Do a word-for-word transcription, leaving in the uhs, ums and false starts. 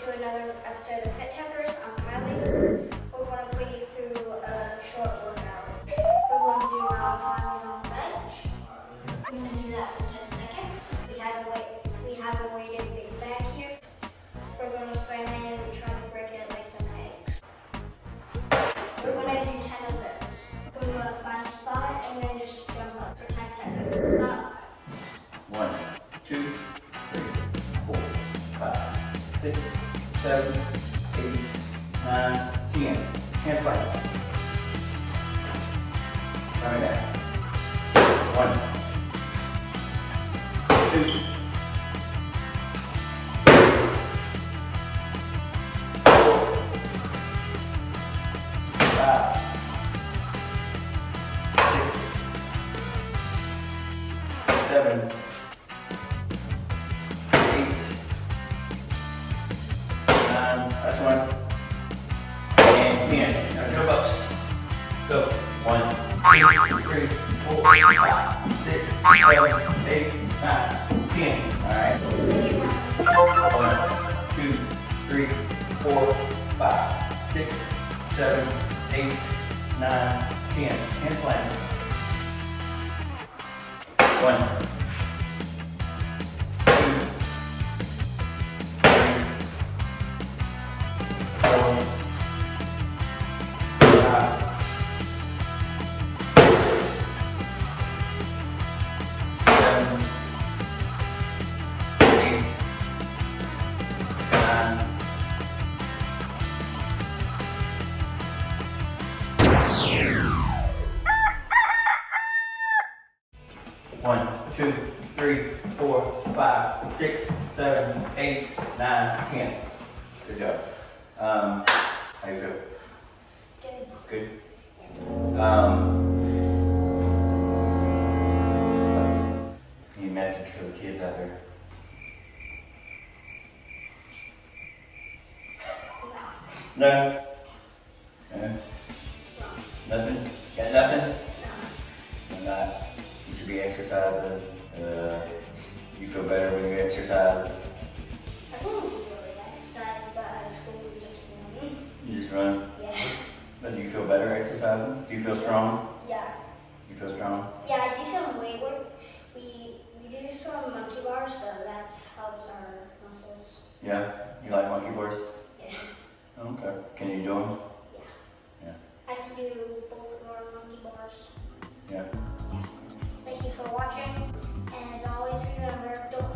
to another episode of Fit Tuckers. I'm Kylie. We're going to put you through a short workout. We're going to do round climbing on the bench. We're going to do that for ten seconds. We have a weight, we have a weighted big bag here. We're going to slam it and try to break it like some eggs. We're going to do ten of those. We're going to find a spot and then just jump up for ten seconds. Up. One, two, three, four, five, six, seven, eight, nine, ten. Hand slides. Coming back. One, two, four, five, six, seven, that's one. And ten. Now jump ups. Go. One, two, three, four, five, six, seven, eight, nine, ten. Alright. One, two, three, four, five, six, seven, eight, nine, ten. Hand slams. One. One, two, three, four, five, six, seven, eight, nine, ten. Good job. Um, how you feel? Good. Good? Um, any message for the kids out there? No? No? Nothing? Got nothing? No. Not. You should be exercising. Uh, you feel better when you exercise. I don't really exercise, but at school we just run. You just run? Yeah. But do you feel better exercising? Do you feel strong? Yeah. You feel strong? Yeah, I do some weight work. We we do some monkey bars, so that helps our muscles. Yeah? You like monkey bars? Yeah. Okay. Can you do them? Yeah. Yeah. I can do both of our monkey bars. Yeah. Thank you for watching, and as always, remember, don't